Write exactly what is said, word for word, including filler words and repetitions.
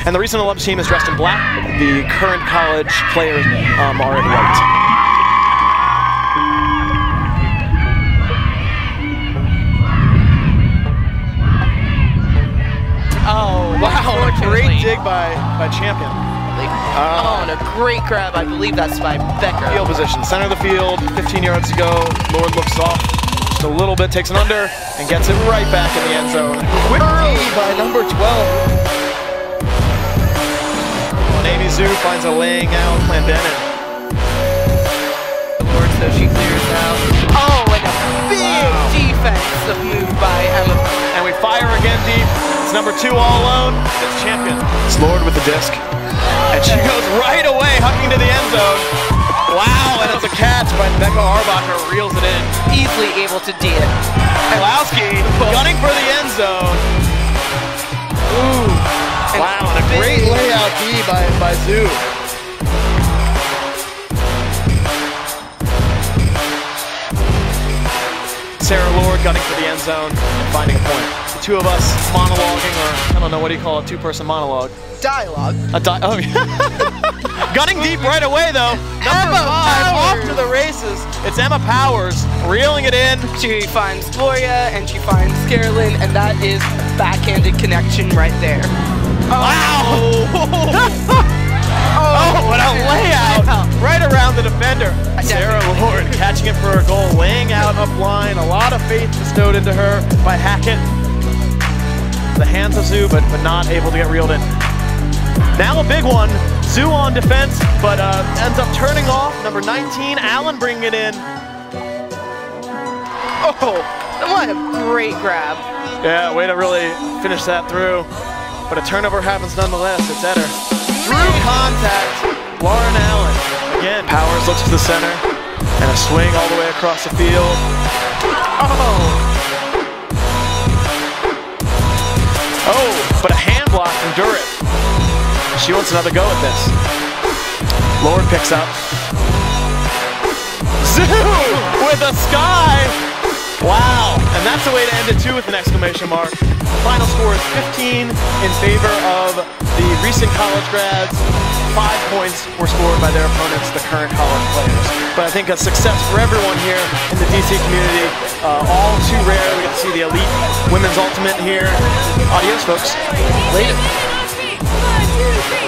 And the recent alums team is dressed in black. The current college players um, are in white. Oh, wow, a great dig by, by Champion. Uh, oh, and a great grab, I believe that's by Becker. Field position, center of the field, fifteen yards to go. Lord looks off just a little bit, takes an under, and gets it right back in the end zone. Quick D by number twelve. Amy Zoo finds a laying out, Clendenin. Lord, so she clears out. Oh, and a big wow. defensive move by Emma. And we fire again deep. It's number two all alone. It's Champion. It's Lord with the disc. And she goes right away, hucking to the end zone. Wow, and it's a catch by Becca Arbacher, reels it in. Easily able to D it. Kalowski gunning for the end zone. Ooh. And wow, and a great layout D by, by Zoo. Sarah Lord gunning for the end zone and finding a point. The two of us monologuing, or I don't know, what do you call a two-person monologue? Dialogue. A di oh, yeah. Gunning deep right away, though. Number Emma five, Powers. off to the races. It's Emma Powers, reeling it in. She finds Gloria, and she finds Carolyn, and that is backhanded connection right there. Wow! Oh, oh, what a layout! Right around the defender. Sarah Lord catching it for a goal, laying out up line. A lot of faith bestowed into her by Hackett. The hands of Zoo, but, but not able to get reeled in. Now a big one. Zoo on defense, but uh, ends up turning off. Number nineteen, Allen bringing it in. Oh, what a great grab. Yeah, way to really finish that through. But a turnover happens nonetheless. It's Eder. Through contact, Lauren Allen. Again, Powers looks to the center, and a swing all the way across the field. Oh! Oh, but a hand block from Durrett. She wants another go at this. Lord picks up. Zoo with a sky! Wow, and that's the way to end it too, with an exclamation mark. The final score is fifteen in favor of the recent college grads. Five points were scored by their opponents, the current college players. But I think a success for everyone here in the D C community. Uh, all too rare. We get to see the elite women's ultimate here. Adios, folks. Later. One, two, three.